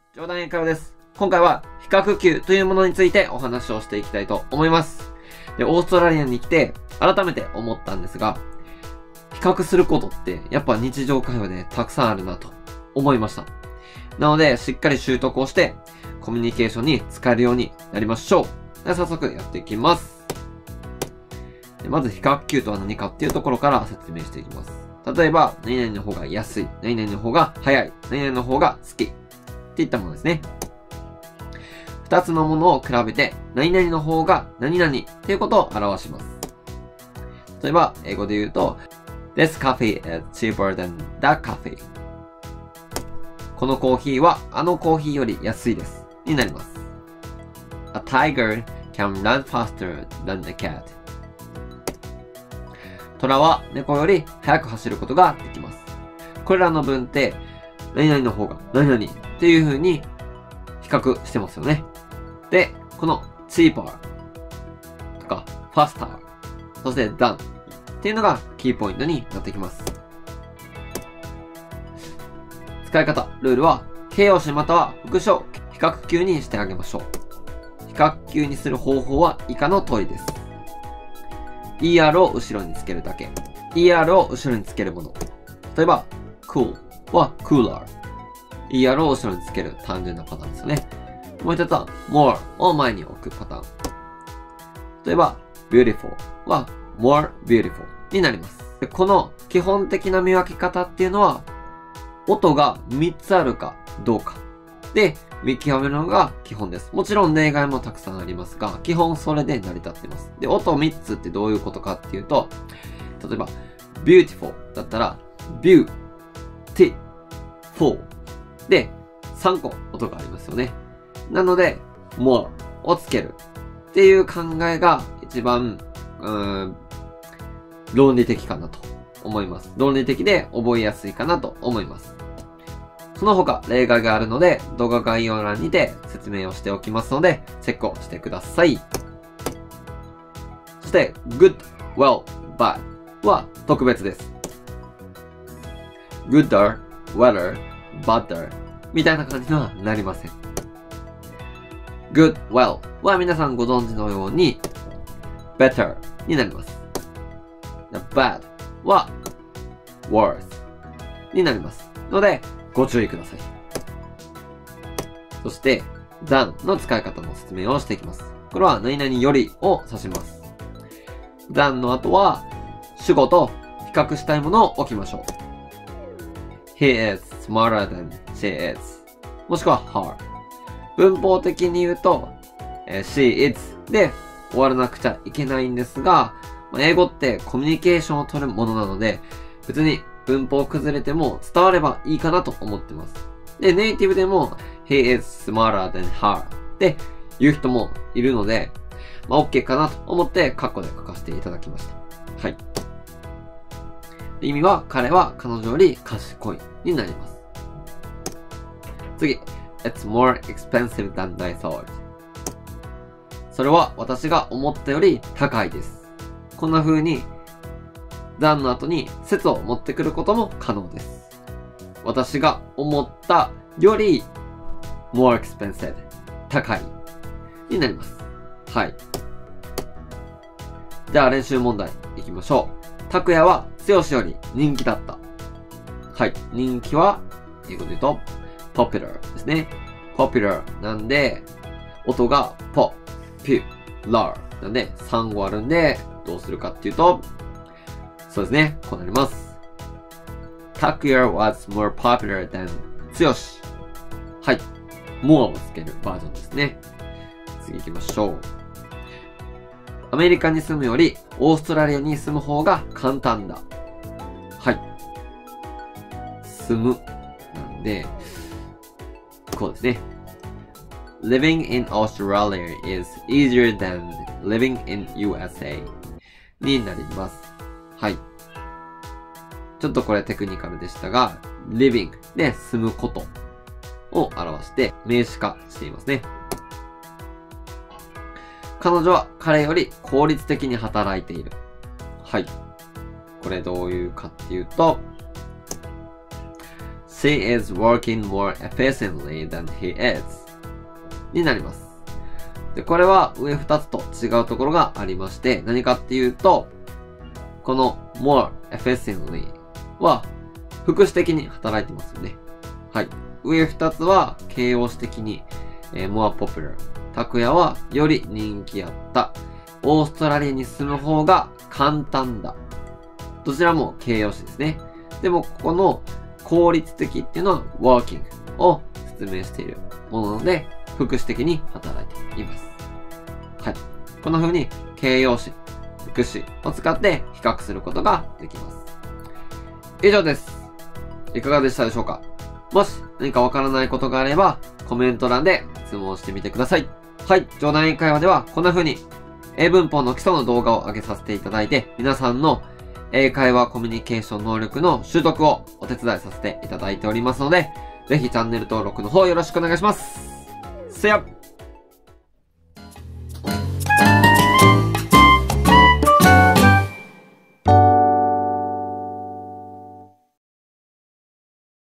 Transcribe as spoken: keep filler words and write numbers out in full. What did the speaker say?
冗談英会話です。今回は比較級というものについてお話をしていきたいと思います。で、オーストラリアに来て改めて思ったんですが、比較することってやっぱ日常会話でたくさんあるなと思いました。なので、しっかり習得をしてコミュニケーションに使えるようになりましょう。では早速やっていきます。でまず比較級とは何かっていうところから説明していきます。例えば、何々の方が安い、何々の方が早い、何々の方が好きっていったものですね。二つのものを比べて、何々の方が何々っていうことを表します。例えば、英語で言うと、This coffee is cheaper than that coffee. このコーヒーはあのコーヒーより安いです。になります。A tiger can run faster than a cat. 虎は猫より速く走ることができます。これらの文って、何々の方が何々っていう風に比較してますよね。で、この cheaper とか faster そして than っていうのがキーポイントになってきます。使い方、ルールは形容詞または副詞を比較級にしてあげましょう。比較級にする方法は以下の通りです。イーアール を後ろにつけるだけ。イーアール を後ろにつけるもの。例えば、cool は cooler。イーアール を後ろにつける単純なパターンですよね。もう一つは more を前に置くパターン。例えば、beautiful は more beautiful になります。でこの基本的な見分け方っていうのは、音がみっつあるかどうかで見極めるのが基本です。もちろん例外もたくさんありますが、基本それで成り立っています。で、音みっつってどういうことかっていうと、例えば、beautiful だったら、beautiful でさんこ音がありますよね。なので、more をつけるっていう考えが一番、うーん、論理的かなと思います。論理的で覚えやすいかなと思います。その他例外があるので動画概要欄にて説明をしておきますのでチェックをしてください。そして good, well, bad は特別です。gooder, wetter, badder みたいな感じにはなりません。good, well は皆さんご存知のように better になります。bad は worse になります。のでご注意ください。そして、than の使い方の説明をしていきます。これは何々よりを指します。than の後は、主語と比較したいものを置きましょう。He is smarter than she is. もしくは her。文法的に言うと、えー、she is で終わらなくちゃいけないんですが、英語ってコミュニケーションを取るものなので、別に文法崩れても伝わればいいかなと思ってます。で、ネイティブでも He is smarter than her って言う人もいるので、まあ OK かなと思ってカッコで書かせていただきました。はい。意味は彼は彼女より賢いになります。次。It's more expensive than I thought. それは私が思ったより高いです。こんな風にthanの後に説を持ってくることも可能です。私が思ったより more expensive 高いになります。はい。じゃあ練習問題いきましょう。拓也は剛より人気だった。はい。人気は英語で言うと popular ですね。popular なんで音が pop, pu,lar なんでさん語あるんでどうするかっていうとそうですね。こうなります。拓也 was more popular than 剛。はい。more をつけるバージョンですね。次行きましょう。アメリカに住むよりオーストラリアに住む方が簡単だ。はい。住む。なんで、こうですね。Living in Australia is easier than living in ユーエスエー になります。はい。ちょっとこれテクニカルでしたが、living で住むことを表して名詞化していますね。彼女は彼より効率的に働いている。はい。これどういうかっていうと、 She is working more efficiently than he is になります。で、これは上ふたつと違うところがありまして、何かっていうと、この more efficiently は副詞的に働いてますよね。はい。上ふたつは形容詞的に、えー、more popular。拓也はより人気あった。オーストラリアに住む方が簡単だ。どちらも形容詞ですね。でも、ここの効率的っていうのは working を説明しているものなので、副詞的に働いています。はい。こんな風に形容詞、副詞を使って比較することができます。以上です。いかがでしたでしょうか？もし何かわからないことがあれば、コメント欄で質問してみてください。はい。冗談英会話ではこんな風に英文法の基礎の動画を上げさせていただいて、皆さんの英会話コミュニケーション能力の習得をお手伝いさせていただいておりますので、ぜひチャンネル登録の方よろしくお願いします。See ya!